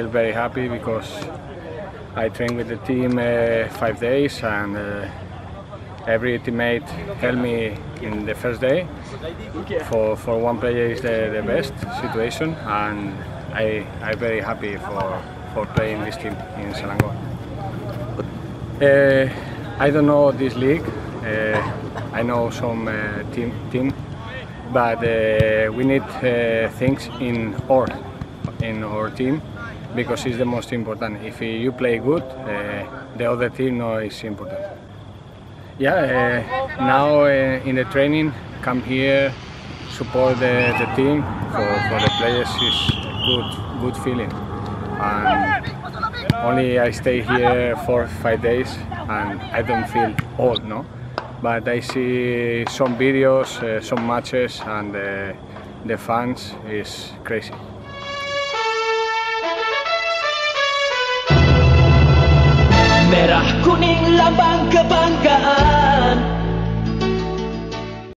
feel very happy because I trained with the team 5 days, and every teammate helped me in the first day. For one player is the best situation, and I'm very happy for playing this team in Selangor. I don't know this league. I know some team, but we need things in our team, because it's the most important. If you play good, the other team is important. Yeah, now in the training, come here, support the team. For the players, it's a good feeling. And only I stay here 4 or 5 days, and I don't feel old, no. But I see some videos, some matches, and the fans is crazy. Merah kuning lambang kebanggaan.